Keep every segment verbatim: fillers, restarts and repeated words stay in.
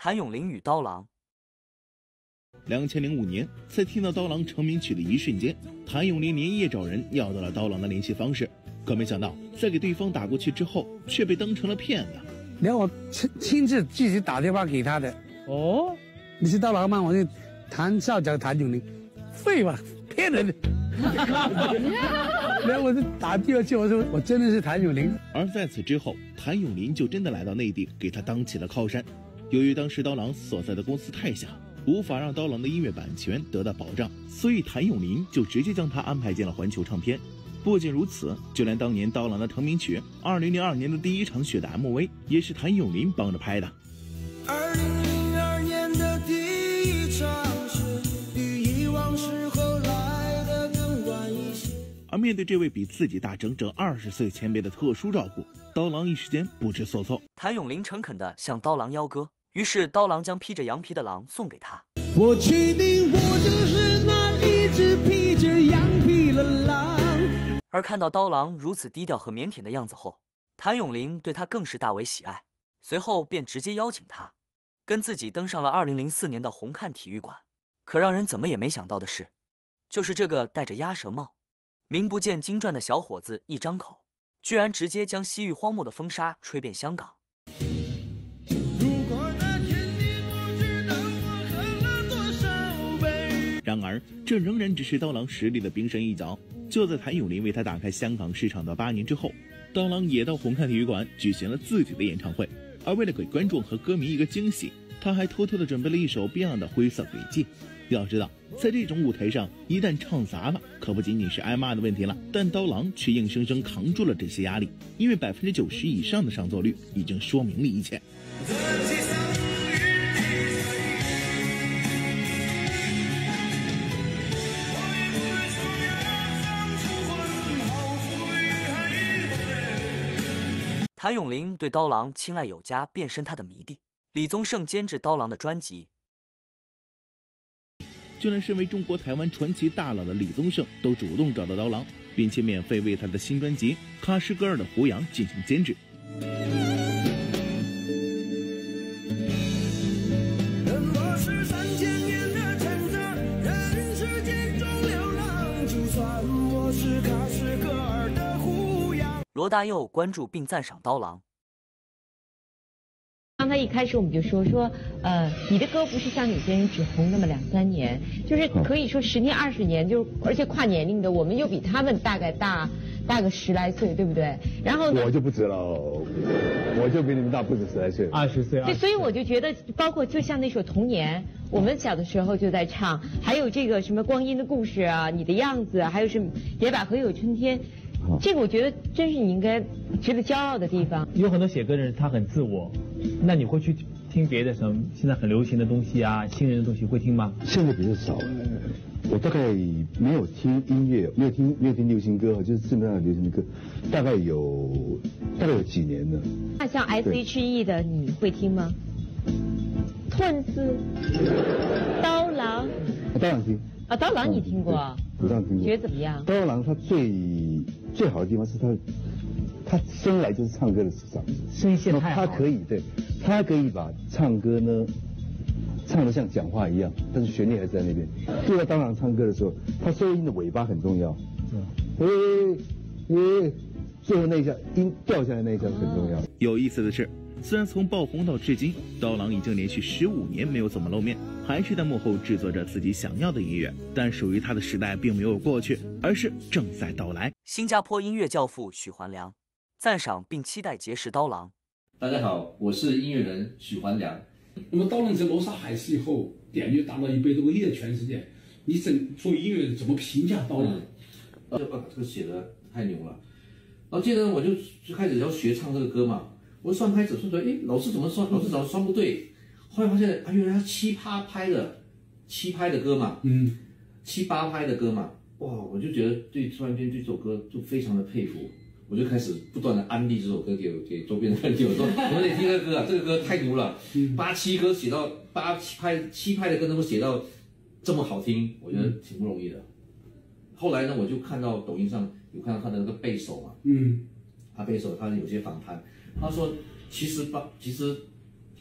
谭咏麟与刀郎。 两千零五年，在听到刀郎成名曲的一瞬间，谭咏麟连夜找人要到了刀郎的联系方式，可没想到在给对方打过去之后，却被当成了骗子。 连我亲亲自自己打电话给他的。哦，你是刀郎吗？我就谭少讲谭咏麟，废话，骗人的。然后我就打第二句，我说我真的是谭咏麟。 而在此之后，谭咏麟就真的来到内地，给他当起了靠山。由于当时刀郎所在的公司太小，无法让刀郎的音乐版权得到保障，所以谭咏麟就直接将他安排进了环球唱片。不仅如此，就连当年刀郎的成名曲二零零二年的第一场雪的 M V 也是谭咏麟帮着拍的。 二零零二年的第一场雪，比以往时候来的更晚一些。 而面对这位比自己大整整二十岁前辈的特殊照顾，刀郎一时间不知所措。 谭咏麟诚恳地向刀郎邀歌，于是刀郎将披着羊皮的狼送给他。 我确定我就是那一只披着羊皮的狼。 而看到刀郎如此低调和腼腆的样子后，谭咏麟对他更是大为喜爱，随后便直接邀请他跟自己登上了二零零四年的红磡体育馆。可让人怎么也没想到的是，就是这个戴着鸭舌帽、名不见经传的小伙子，一张口居然直接将西域荒漠的风沙吹遍香港。 然而，这仍然只是刀郎实力的冰山一角。就在谭咏麟为他打开香港市场的八年之后，刀郎也到红磡体育馆举行了自己的演唱会。而为了给观众和歌迷一个惊喜，他还偷偷的准备了一首 Beyond 的《灰色轨迹》。要知道，在这种舞台上，一旦唱砸了，可不仅仅是挨骂的问题了。但刀郎却硬生生扛住了这些压力，因为百分之九十以上的上座率已经说明了一切。 谭咏麟对刀郎青睐有加，变身他的迷弟。李宗盛监制刀郎的专辑， 就连身为中国台湾传奇大佬的李宗盛都主动找到刀郎，并且免费为他的新专辑《喀什噶尔的胡杨》进行监制。 罗大佑关注并赞赏刀郎。 刚才一开始我们就说说，呃，你的歌不是像有些人只红那么两三年，就是可以说十年二十年，就而且跨年龄的，我们又比他们大概大大个十来岁，对不对？然后我就不止了，我就比你们大不止十来岁， 二十岁。 对，所以我就觉得，包括就像那首《童年》，我们小的时候就在唱，还有这个什么《光阴的故事》啊，《你的样子》啊，还有什么《野百合有春天》。这个我觉得真是你应该值得骄傲的地方。 有很多写歌的人他很自我，那你会去听别的什么现在很流行的东西啊，新人的东西会听吗？ 现在比较少，我大概没有听音乐，没有听没有听流行歌，就是市面上的流行歌，大概有大概有几年了。 那像 S H E 的你会听吗？吞子、刀郎， 当然听。 啊，刀郎你听过？ 我当然听过。 觉得怎么样？ 刀郎他最最好的地方是他，他生来就是唱歌的嗓子， 声线太好。 他可以对，他可以把唱歌呢唱得像讲话一样，但是旋律还在那边。对到刀郎唱歌的时候，他收音的尾巴很重要。嗯。诶诶，最后那一下音掉下来那一下很重要。 有意思的是，虽然从爆红到至今，刀郎已经连续十五年没有怎么露面，还是在幕后制作着自己想要的音乐，但属于他的时代并没有过去，而是正在到来。 新加坡音乐教父许环良赞赏并期待结识刀郎。 大家好，我是音乐人许环良。 那么刀郎在罗莎海市以后，点击达到一倍多个亿的全世界，你怎作为音乐人怎么评价刀郎？ 嗯，这把这个写的太牛了。然后接着我就就开始要学唱这个歌嘛。我算拍子算出来，哎，老师怎么算？老师怎么算不对？后来发现，啊，原来他七八拍的，七拍的歌嘛，嗯，七八拍的歌嘛，哇，我就觉得对，突然间对这首歌就非常的佩服，我就开始不断的安利这首歌给给周边的人，我说，我得听这个歌啊，这个歌太牛了，八七歌写到八七拍七拍的歌能够写到这么好听，我觉得挺不容易的。后来呢，我就看到抖音上有看到他的那个贝手嘛，嗯，他贝手他有些访谈。他说：“其实把其实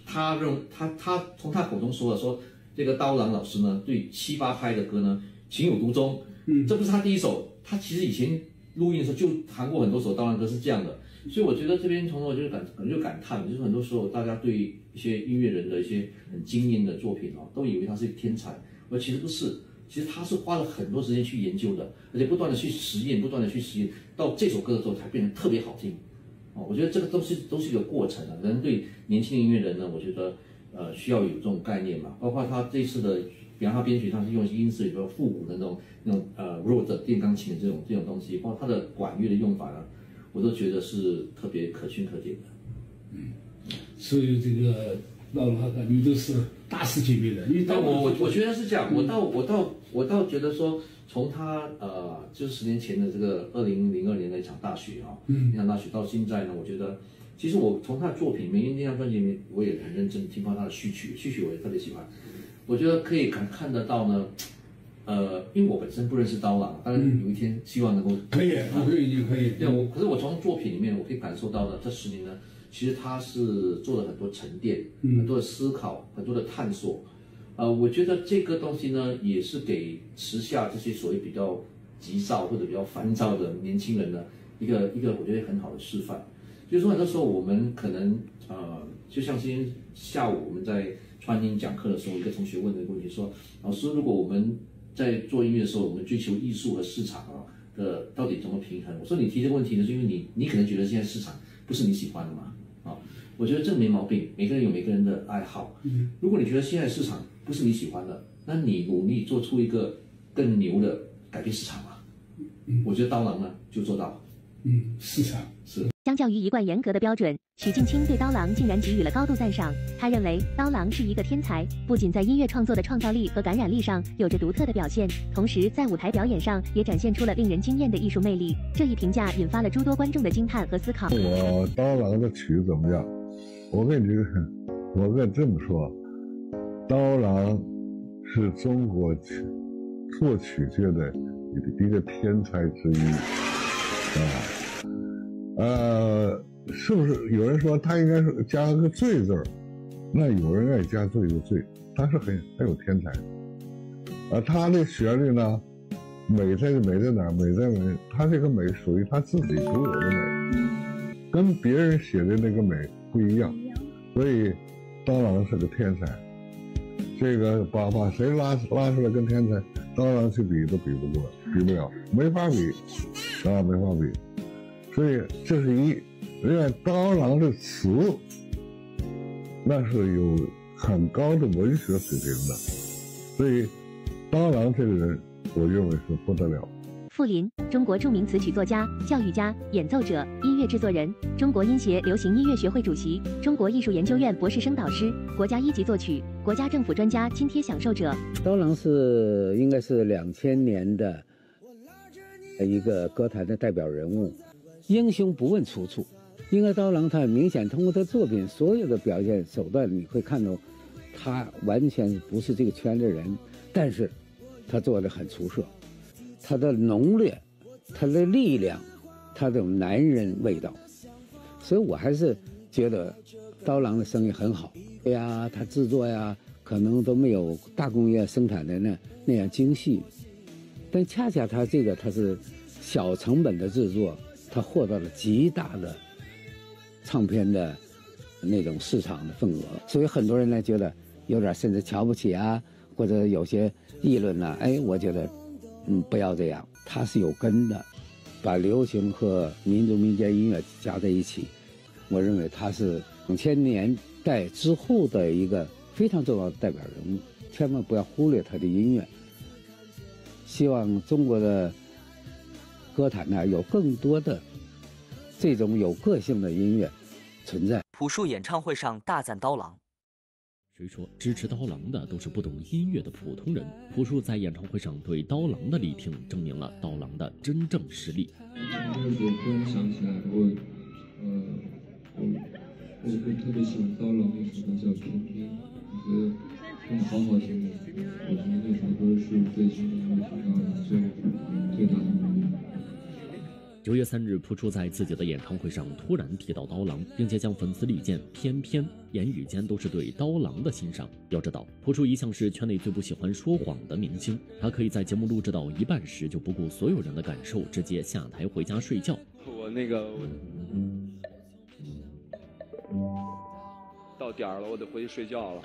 他认他他从他口中说了说，这个刀郎老师呢对七八拍的歌呢情有独钟。嗯，这不是他第一首，他其实以前录音的时候就弹过很多首刀郎歌是这样的。所以我觉得这边从头就是感就感叹，就是很多时候大家对一些音乐人的一些很惊艳的作品哦，都以为他是天才，而其实不是。其实他是花了很多时间去研究的，而且不断的去实验，不断的去实验，到这首歌的时候才变得特别好听。哦，我觉得这个都是都是一个过程啊。人对年轻的音乐人呢，我觉得呃需要有这种概念嘛。包括他这次的，比方他编曲，他是用一些音色比较复古的那种那种呃弱的电钢琴的这种这种东西，包括他的管乐的用法呢，我都觉得是特别可圈可点的。 嗯，所以这个刀郎和歌迷都是大师级别的。因为但我我我觉得是这样，我倒我倒我倒觉得说，从他呃就是十年前的这个二零零二年的一场大雪啊，嗯，那场大雪到现在呢，我觉得其实我从他的作品，每一张专辑里面，我也很认真听到他的序曲，序曲我也特别喜欢。我觉得可以看看得到呢，呃，因为我本身不认识刀郎，当然有一天希望能够、 嗯、可以，我可以，可以。 对，我可是我从作品里面我可以感受到的，这十年呢，其实他是做了很多沉淀，嗯、很多的思考，很多的探索。呃，我觉得这个东西呢，也是给时下这些所谓比较急躁或者比较烦躁的年轻人呢，一个一个我觉得很好的示范。就是说，很多时候我们可能呃，就像今天下午我们在川音讲课的时候，一个同学问的一个问题说：“老师，如果我们在做音乐的时候，我们追求艺术和市场啊的到底怎么平衡？”我说：“你提这个问题呢，是因为你你可能觉得现在市场不是你喜欢的嘛？啊，我觉得这没毛病，每个人有每个人的爱好。如果你觉得现在市场不是你喜欢的，那你努力做出一个更牛的改变市场嘛。嗯，我觉得刀郎呢就做到。 嗯，市场是。 相较于一贯严格的标准，许镜清对刀郎竟然给予了高度赞赏。他认为刀郎是一个天才，不仅在音乐创作的创造力和感染力上有着独特的表现，同时在舞台表演上也展现出了令人惊艳的艺术魅力。这一评价引发了诸多观众的惊叹和思考。 我刀郎的曲怎么样？我跟你这个，我跟你这么说。刀郎是中国作曲界的一个天才之一，啊，呃，是不是有人说他应该是加个“最”字儿？那有人爱加这个“最”，他是很很有天才。而他的旋律呢，美在美在哪儿？美在美，他这个美属于他自己独有的美，跟别人写的那个美不一样，所以刀郎是个天才。这个把把谁拉拉出来跟天才刀郎去比都比不过，比不了，没法比，啊，没法比。所以这是一，另外刀郎的词，那是有很高的文学水平的，所以刀郎这个人，我认为是不得了。 傅林，中国著名词曲作家、教育家、演奏者、音乐制作人，中国音协流行音乐学会主席，中国艺术研究院博士生导师，国家一级作曲，国家政府专家津贴享受者。 刀郎是应该是两千年的一个歌坛的代表人物，英雄不问出处。应该刀郎他很明显通过他作品所有的表现手段，你会看到他完全不是这个圈的人，但是他做得很出色。他的浓烈，他的力量，他这种男人味道，所以我还是觉得刀郎的声音很好。对呀，他制作呀，可能都没有大工业生产的那那样精细，但恰恰他这个他是小成本的制作，他获得了极大的唱片的那种市场的份额，所以很多人呢觉得有点甚至瞧不起啊，或者有些议论呢、啊，哎，我觉得。嗯，不要这样，它是有根的，把流行和民族民间音乐加在一起，我认为它是两千年代之后的一个非常重要的代表人物，千万不要忽略他的音乐。希望中国的歌坛呢有更多的这种有个性的音乐存在。 朴树演唱会上大赞刀郎。 谁说支持刀郎的都是不懂音乐的普通人？朴树在演唱会上对刀郎的力挺，证明了刀郎的真正实力。 我突然想起来，我，呃，我我我特别喜欢刀郎那首歌叫《春天》，我觉得真的好好听。我觉得那首歌是对今年我听到的最最大的鼓励。 九月三日，朴树在自己的演唱会上突然提到刀郎，并且向粉丝力荐偏偏，言语间都是对刀郎的欣赏。要知道，朴树一向是圈内最不喜欢说谎的明星，他可以在节目录制到一半时就不顾所有人的感受，直接下台回家睡觉。 我那个我到点儿了，我得回去睡觉了。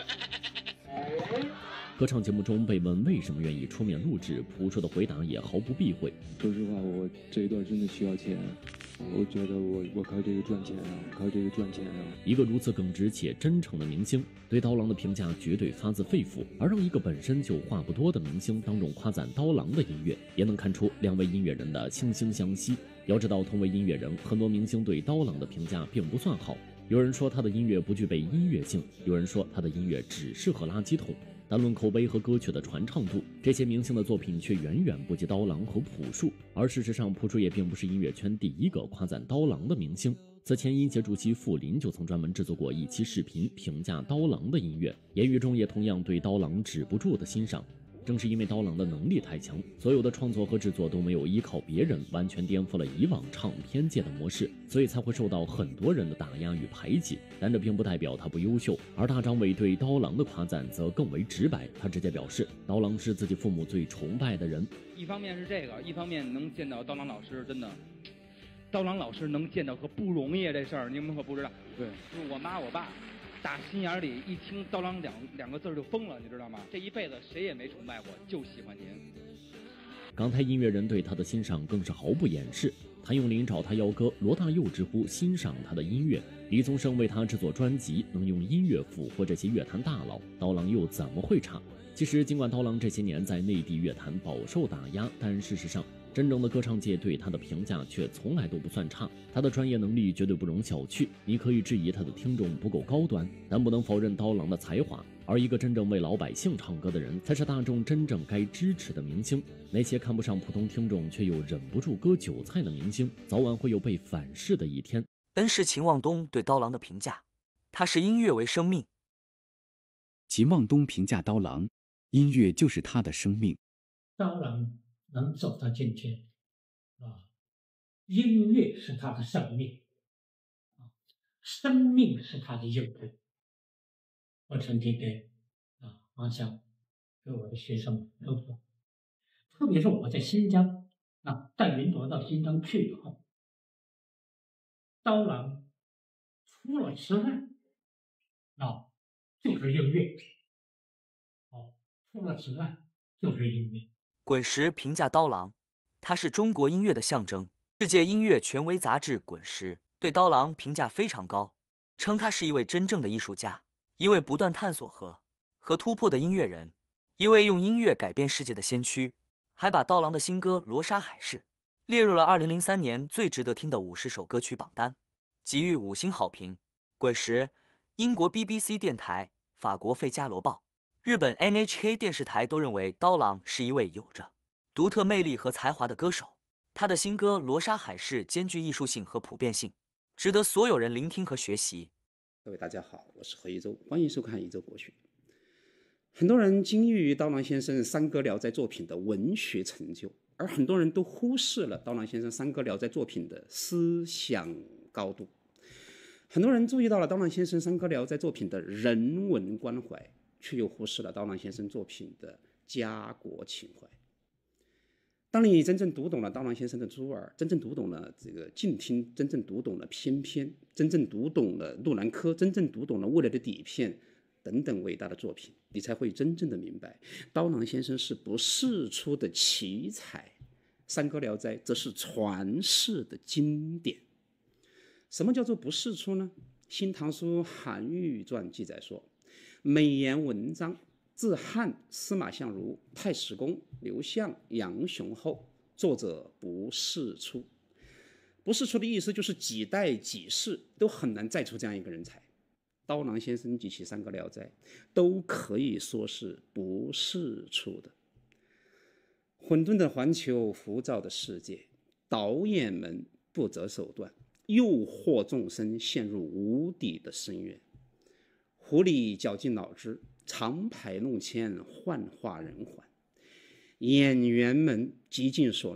歌唱节目中被问为什么愿意出面录制，朴树的回答也毫不避讳。 说实话，我这一段真的需要钱，我觉得我我靠这个赚钱啊，靠这个赚钱啊。 一个如此耿直且真诚的明星，对刀郎的评价绝对发自肺腑，而让一个本身就话不多的明星当众夸赞刀郎的音乐，也能看出两位音乐人的惺惺相惜。要知道，同为音乐人，很多明星对刀郎的评价并不算好。有人说他的音乐不具备音乐性，有人说他的音乐只适合垃圾桶。单论口碑和歌曲的传唱度，这些明星的作品却远远不及刀郎和朴树。而事实上，朴树也并不是音乐圈第一个夸赞刀郎的明星。此前，音协主席傅林就曾专门制作过一期视频评价刀郎的音乐，言语中也同样对刀郎止不住的欣赏。正是因为刀郎的能力太强，所有的创作和制作都没有依靠别人，完全颠覆了以往唱片界的模式，所以才会受到很多人的打压与排挤。但这并不代表他不优秀，而大张伟对刀郎的夸赞则更为直白，他直接表示刀郎是自己父母最崇拜的人。 一方面是这个，一方面能见到刀郎老师，真的，刀郎老师能见到可不容易，这事儿你们可不知道。对，就是我妈我爸。打心眼里一听刀郎两两个字就疯了，你知道吗？这一辈子谁也没崇拜过，就喜欢您。 港台音乐人对他的欣赏更是毫不掩饰。谭咏麟找他邀歌，罗大佑直呼欣赏他的音乐，李宗盛为他制作专辑，能用音乐俘获这些乐坛大佬，刀郎又怎么会差？其实，尽管刀郎这些年在内地乐坛饱受打压，但事实上，真正的歌唱界对他的评价却从来都不算差，他的专业能力绝对不容小觑。你可以质疑他的听众不够高端，但不能否认刀郎的才华。而一个真正为老百姓唱歌的人，才是大众真正该支持的明星。那些看不上普通听众却又忍不住割韭菜的明星，早晚会有被反噬的一天。 恩师秦望东对刀郎的评价：他视音乐为生命。 秦望东评价刀郎，音乐就是他的生命。 刀郎能走到今天，啊，音乐是他的生命，啊，生命是他的音乐。我曾经给啊王翔，给我的学生都说，特别是我在新疆啊带云朵到新疆去以后，刀郎除了吃饭啊就是音乐，哦，除了吃饭就是音乐。 滚石评价刀郎，他是中国音乐的象征。世界音乐权威杂志《滚石》对刀郎评价非常高，称他是一位真正的艺术家，一位不断探索和和突破的音乐人，一位用音乐改变世界的先驱。还把刀郎的新歌《罗莎海市》列入了二零零三年最值得听的五十首歌曲榜单，给予五星好评。滚石、英国 B B C 电台、法国费加罗报、日本 N H K 电视台都认为刀郎是一位有着独特魅力和才华的歌手。他的新歌《罗莎海市》兼具艺术性和普遍性，值得所有人聆听和学习。 各位大家好，我是何一舟，欢迎收看一周国学。很多人惊异于刀郎先生《山歌聊斋》作品的文学成就，而很多人都忽视了刀郎先生《山歌聊斋》作品的思想高度。很多人注意到了刀郎先生《山歌聊斋》作品的人文关怀，却又忽视了刀郎先生作品的家国情怀。当你真正读懂了刀郎先生的朱儿，真正读懂了这个静听，真正读懂了翩翩，真正读懂了路兰科，真正读懂了未来的底片等等伟大的作品，你才会真正的明白，刀郎先生是不世出的奇才，《山歌聊斋》则是传世的经典。什么叫做不世出呢？《新唐书·韩愈传》记载说，美言文章自汉司马相如、太史公、刘向、杨雄后，作者不世出。不世出的意思就是几代几世都很难再出这样一个人才。刀郎先生及其《山歌聊斋》都可以说是不世出的。混沌的环球，浮躁的世界，导演们不择手段，诱惑众生陷入无底的深渊。狐狸绞尽脑汁，长牌弄牵，幻化人寰。演员们极尽所能，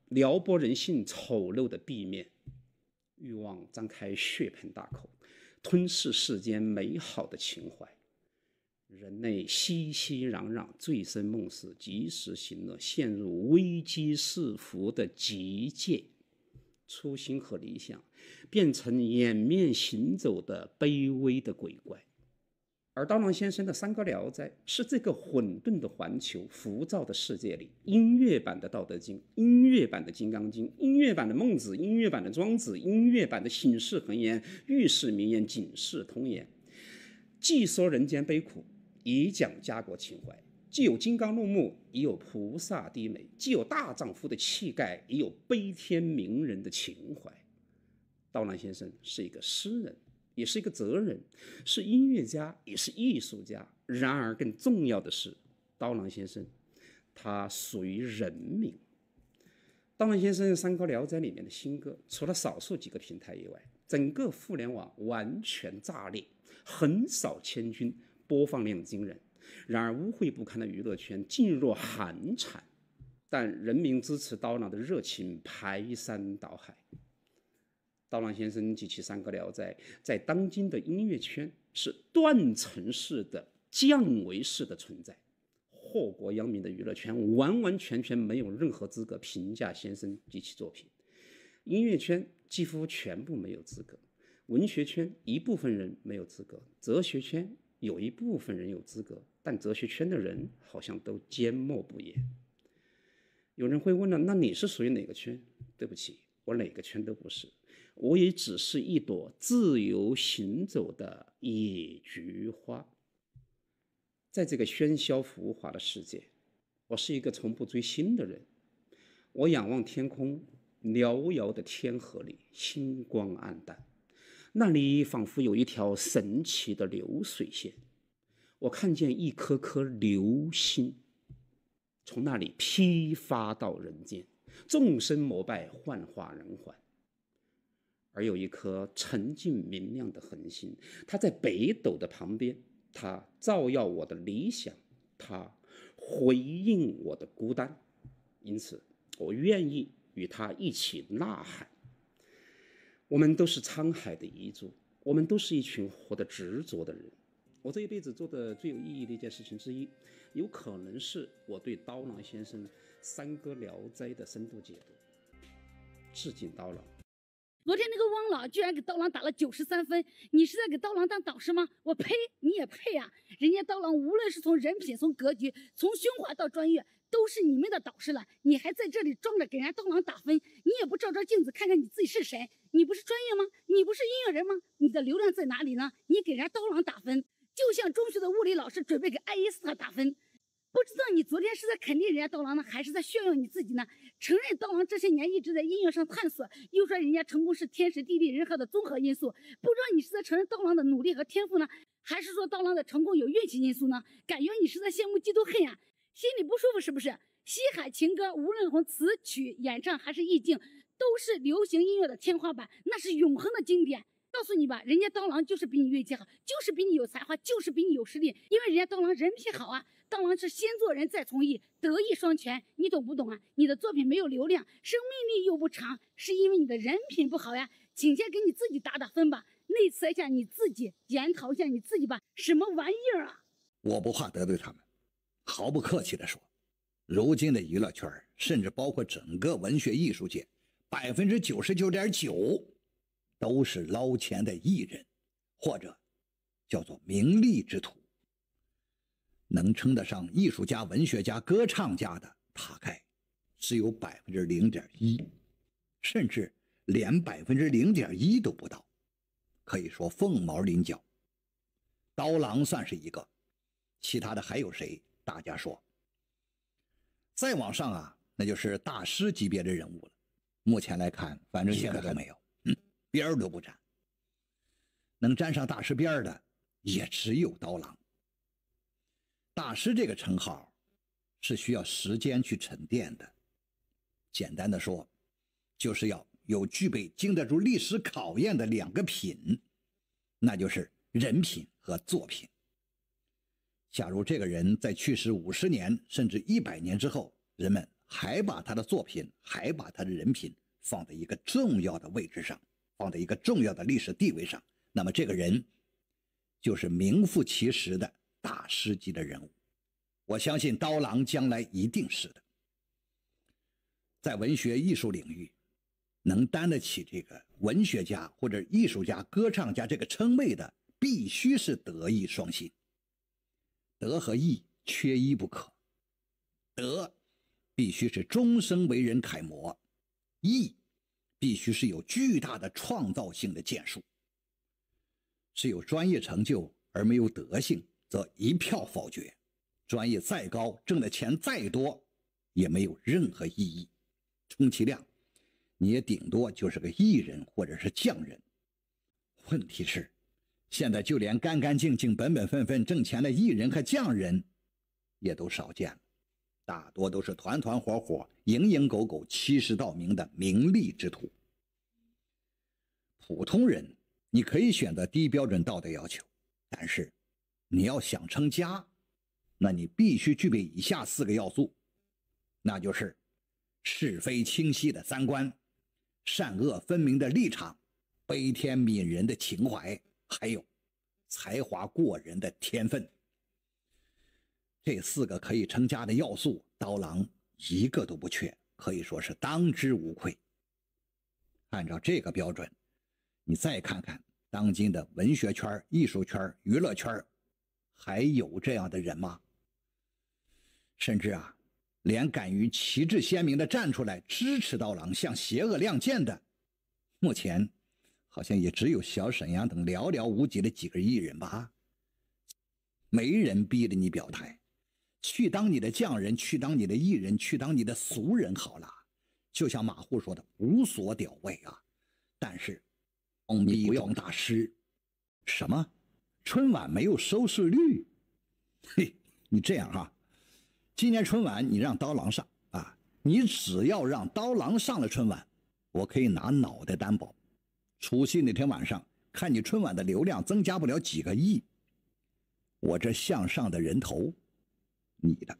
撩拨人性丑陋的壁面，欲望张开血盆大口，吞噬世间美好的情怀。人类熙熙攘攘，醉生梦死，及时行乐，陷入危机四伏的极界。初心和理想变成掩面行走的卑微的鬼怪。而刀郎先生的《山歌聊斋》是这个混沌的环球、浮躁的世界里，音乐版的《道德经》、音乐版的《金刚经》、音乐版的《孟子》、音乐版的《庄子》、音乐版的《醒世恒言》、寓世名言、警世通言，既说人间悲苦，以讲家国情怀，既有金刚怒目，也有菩萨低眉；既有大丈夫的气概，也有悲天悯人的情怀。刀郎先生是一个诗人，也是一个哲人，是音乐家，也是艺术家。然而更重要的是，刀郎先生他属于人民。刀郎先生《山歌聊斋》里面的新歌，除了少数几个平台以外，整个互联网完全炸裂，横扫千军，播放量惊人。然而污秽不堪的娱乐圈噤若寒蝉，但人民支持刀郎的热情排山倒海。刀郎先生及其《山歌聊斋》在当今的音乐圈是断层式的降维式的存在，祸国殃民的娱乐圈完完全全没有任何资格评价先生及其作品，音乐圈几乎全部没有资格，文学圈一部分人没有资格，哲学圈有一部分人有资格，但哲学圈的人好像都缄默不言。有人会问了，那你是属于哪个圈？对不起，我哪个圈都不是，我也只是一朵自由行走的野菊花。在这个喧嚣浮华的世界，我是一个从不追星的人。我仰望天空，辽遥的天河里星光黯淡，那里仿佛有一条神奇的流水线，我看见一颗颗流星从那里批发到人间，众生膜拜，幻化人寰。而有一颗沉静明亮的恒星，它在北斗的旁边，它照耀我的理想，它回应我的孤单，因此我愿意与它一起呐喊。我们都是沧海的遗珠，我们都是一群活得执着的人。我这一辈子做的最有意义的一件事情之一，有可能是我对刀郎先生《山歌聊斋》的深度解读。致敬刀郎。 昨天那个汪老居然给刀郎打了九十三分，你是在给刀郎当导师吗？我呸，你也配啊！人家刀郎无论是从人品、从格局、从胸怀到专业，都是你们的导师了，你还在这里装着给人家刀郎打分，你也不照照镜子看看你自己是谁？你不是专业吗？你不是音乐人吗？你的流量在哪里呢？你给人家刀郎打分，就像中学的物理老师准备给爱因斯坦打分。不知道你昨天是在肯定人家刀郎呢，还是在炫耀你自己呢？承认刀郎这些年一直在音乐上探索，又说人家成功是天时地利人和的综合因素，不知道你是在承认刀郎的努力和天赋呢，还是说刀郎的成功有运气因素呢？感觉你是在羡慕嫉妒恨呀，心里不舒服是不是？西海情歌无论从词曲演唱还是意境，都是流行音乐的天花板，那是永恒的经典。告诉你吧，人家刀郎就是比你运气好，就是比你有才华，就是比你有实力，因为人家刀郎人品好啊。刀郎是先做人再从艺，德艺双全，你懂不懂啊？你的作品没有流量，生命力又不长，是因为你的人品不好呀。请先给你自己打打分吧，内测一下你自己，检讨一下你自己吧，什么玩意儿啊！ 我不怕得罪他们，毫不客气地说，如今的娱乐圈，甚至包括整个文学艺术界，百分之九十九点九都是捞钱的艺人，或者叫做名利之徒。能称得上艺术家、文学家、歌唱家的，大概只有百分之零点一，甚至连百分之零点一都不到，可以说凤毛麟角。刀郎算是一个，其他的还有谁？大家说。再往上啊，那就是大师级别的人物了。目前来看，反正现在都没有，嗯，边儿都不沾。能沾上大师边的，也只有刀郎。大师这个称号是需要时间去沉淀的，简单的说，就是要有具备经得住历史考验的两个品，那就是人品和作品。假如这个人在去世五十年甚至一百年之后，人们还把他的作品，还把他的人品放在一个重要的位置上，放在一个重要的历史地位上，那么这个人就是名副其实的大师级的人物。我相信刀郎将来一定是的。在文学艺术领域，能担得起这个文学家或者艺术家、歌唱家这个称谓的，必须是德艺双馨。德和艺缺一不可。德必须是终生为人楷模，艺必须是有巨大的创造性的建树。是有专业成就而没有德性，则一票否决。专业再高，挣的钱再多，也没有任何意义。充其量你也顶多就是个艺人或者是匠人。问题是现在就连干干净净本本分分挣钱的艺人和匠人也都少见了，大多都是团团伙伙蝇营狗苟欺世盗名的名利之徒。普通人你可以选择低标准道德要求，但是你要想成家，那你必须具备以下四个要素，那就是是非清晰的三观，善恶分明的立场，悲天悯人的情怀，还有才华过人的天分。这四个可以成家的要素，刀郎一个都不缺，可以说是当之无愧。按照这个标准，你再看看当今的文学圈、艺术圈、娱乐圈，还有这样的人吗？甚至啊，连敢于旗帜鲜明地站出来支持刀郎向邪恶亮剑的，目前好像也只有小沈阳等寥寥无几的几个艺人吧。没人逼着你表态，去当你的匠人，去当你的艺人，去当你的俗人好了。就像马虎说的，无所屌位啊。但是风靡不要大师，什么春晚没有收视率？嘿，你这样啊，今年春晚你让刀郎上啊，你只要让刀郎上了春晚，我可以拿脑袋担保，除夕那天晚上看你春晚的流量增加不了几个亿，我这向上的人头你的。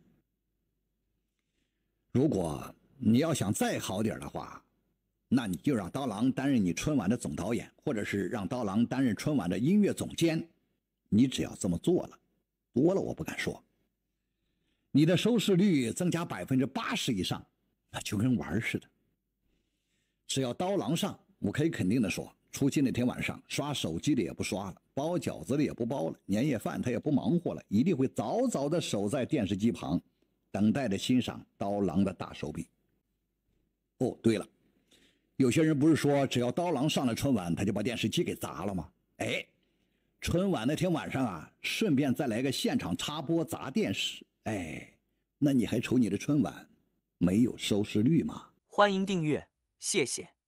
如果你要想再好点的话，那你就让刀郎担任你春晚的总导演，或者是让刀郎担任春晚的音乐总监。你只要这么做了，多了我不敢说，你的收视率增加百分之八十以上，那就跟玩似的。只要刀郎上，我可以肯定的说，除夕那天晚上刷手机的也不刷了，包饺子的也不包了，年夜饭他也不忙活了，一定会早早的守在电视机旁，等待着欣赏刀郎的大手笔。哦，对了，有些人不是说只要刀郎上了春晚他就把电视机给砸了吗？哎，春晚那天晚上啊，顺便再来个现场插播砸电视，哎，那你还愁你的春晚没有收视率吗？ 欢迎订阅，谢谢。